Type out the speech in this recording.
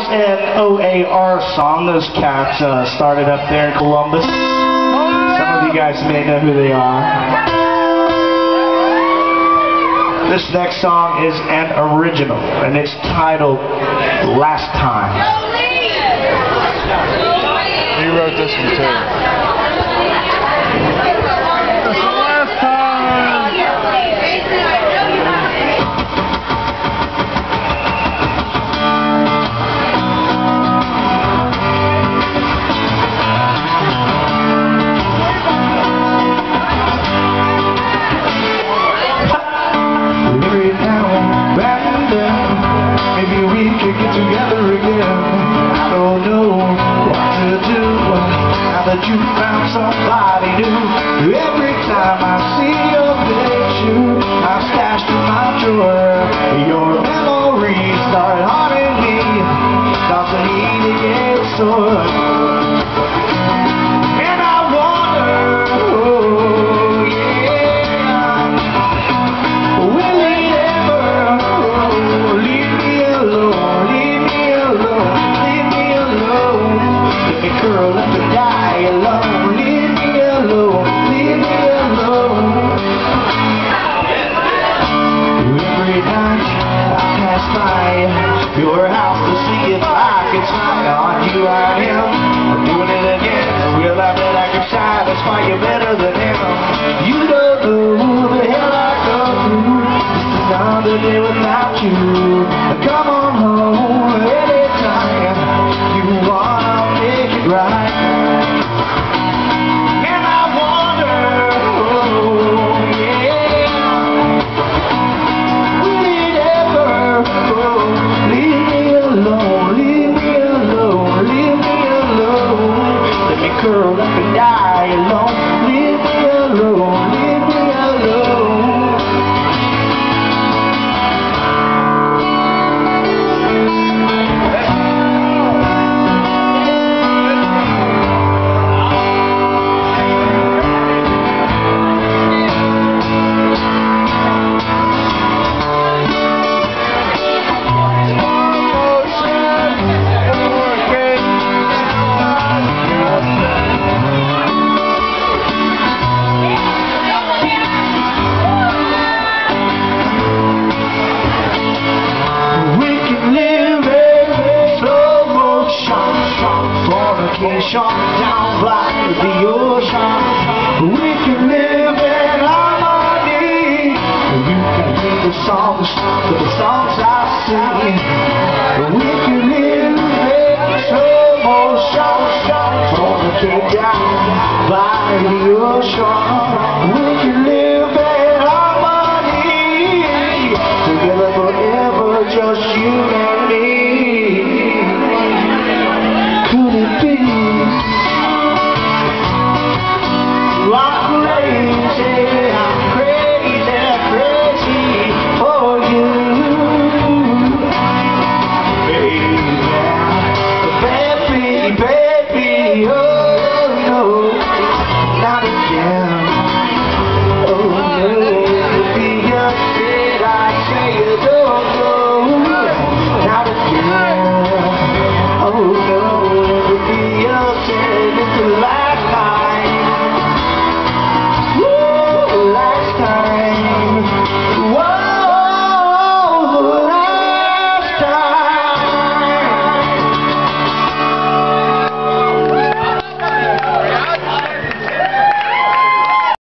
an OAR song. Those cats started up there in Columbus. Some of you guys may know who they are. This next song is an original, and it's titled Last Time. You wrote this one too. That you found somebody new. Every time I see your picture, I'm stashed in my drawer. Your memories start haunting me, causing me to get sore. And I wonder, oh yeah, will it ever leave me alone, leave me alone, leave me alone? Let me curl up and die alone, leave me alone, leave me alone. Every night I pass by your house to see if I can try on you. I am doing it again. Will I bet I can satisfy you better than him? You don't know who the hell I go through. Just another day without you. Come on home anytime you wanna make it right. Curl up and die alone. Leave me alone, leave me alone. Down by the ocean, we can live in harmony. You can hear the songs I sing. We can live in slow motion, fornicate down by the ocean. We can